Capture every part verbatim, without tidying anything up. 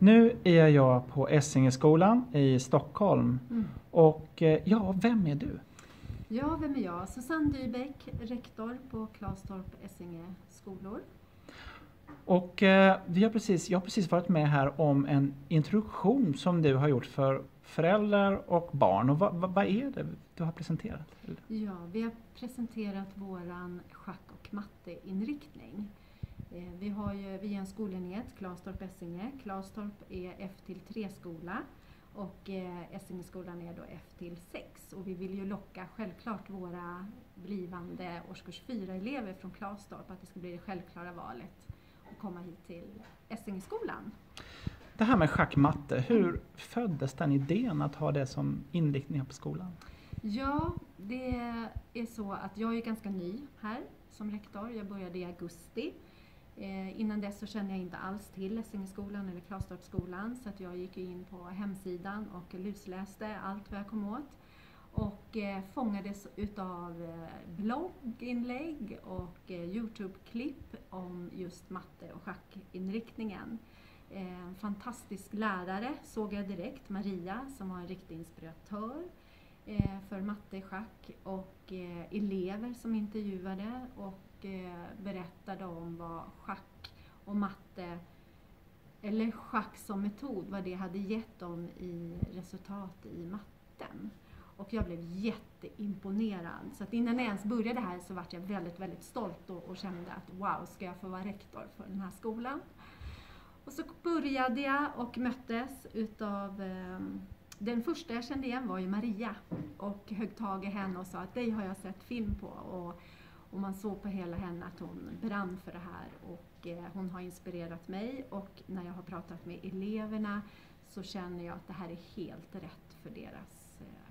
Nu är jag på Essingeskolan i Stockholm. Mm. Och eh, ja, vem är du? Ja, vem är jag? Susanne Dybeck, rektor på Klastorp Essinge skolor. Och eh, vi har precis, jag har precis varit med här om en introduktion som du har gjort för föräldrar och barn. Och vad, vad, vad är det du har presenterat? Ja, vi har presenterat våran schack- och matteinriktning. Eh, vi har ju, vi är en skolenhet, Klastorp Essinge. Klastorp är F till tre skola och eh, Essingeskolan är då F till sex. Och vi vill ju locka självklart våra blivande årskurs fyra elever från Klastorp att det ska bli det självklara valet att komma hit till Essingeskolan. Det här med schackmatte, hur föddes den idén att ha det som inriktning här på skolan? Ja, det är så att jag är ganska ny här som rektor. Jag började i augusti. Eh, innan dess så kände jag inte alls till Essingeskolan eller Klastorpsskolan, så att jag gick in på hemsidan och lusläste allt vad jag kom åt. Och eh, fångades utav eh, blogginlägg och eh, Youtube-klipp om just matte- och schackinriktningen. Eh, en fantastisk lärare såg jag direkt, Maria, som var en riktig inspiratör eh, för matte, schack, och eh, elever som intervjuade och eh, berättade om vad schack och matte, eller schack som metod, vad det hade gett dem i resultat i matten. Och jag blev jätteimponerad. Så att innan jag ens började här så var jag väldigt, väldigt stolt och, och kände att wow, ska jag få vara rektor för den här skolan? Och så började jag och möttes utav, eh, den första jag kände igen var ju Maria. Och högg tag i henne och sa att dig har jag sett film på. Och, och man såg på hela henne att hon brann för det här. Och eh, hon har inspirerat mig. Och när jag har pratat med eleverna så känner jag att det här är helt rätt för deras eh,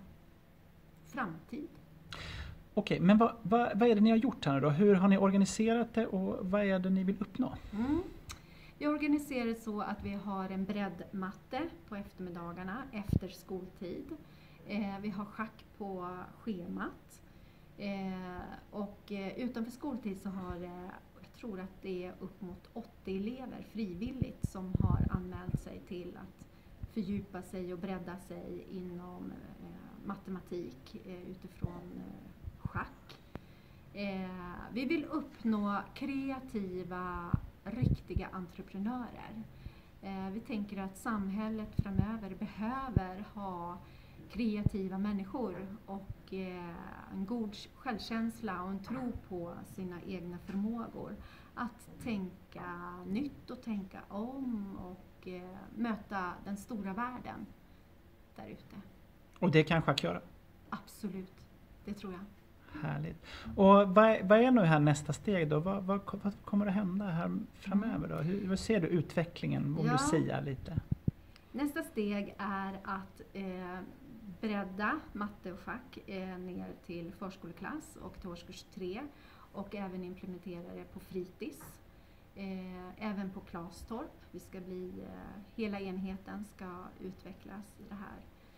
framtid. Okej, men vad, vad, vad är det ni har gjort här nu då? Hur har ni organiserat det och vad är det ni vill uppnå? Mm. Vi organiserar det så att vi har en breddmatte på eftermiddagarna efter skoltid. Eh, vi har schack på schemat. Eh, och eh, utanför skoltid så har eh, jag tror att det är upp mot åttio elever frivilligt som har anmält sig till att fördjupa sig och bredda sig inom eh, matematik eh, utifrån eh, schack. Eh, vi vill uppnå kreativa, riktiga entreprenörer. Eh, vi tänker att samhället framöver behöver ha kreativa människor och eh, en god självkänsla och en tro på sina egna förmågor. Att tänka nytt och tänka om och eh, möta den stora världen där ute. Och det kan schack göra? Absolut, det tror jag. Härligt. Och vad, vad är nu här nästa steg då? Vad, vad, vad kommer att hända här framöver då? Hur, hur ser du utvecklingen om Ja. du säger lite? Nästa steg är att eh, bredda matte och schack eh, ner till förskoleklass och till årskurs tre och även implementera det på fritids. Eh, även på Klastorp. Vi ska bli, eh, hela enheten ska utvecklas i det här.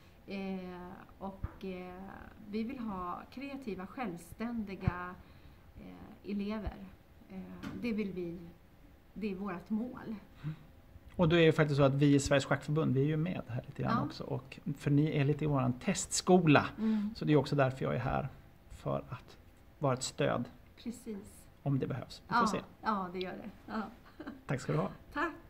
Eh, och eh, vi vill ha kreativa, självständiga eh, elever. Eh, det vill vi, det är vårt mål. Och då är det faktiskt så att vi i Sveriges Schackförbund, vi är ju med här lite grann Ja. också. Och för ni är lite i våran testskola. Mm. Så det är också därför jag är här. För att vara ett stöd Precis. om det behövs. Vi får Ja, se. ja, det gör det. Ja. Tack ska du ha. Tack.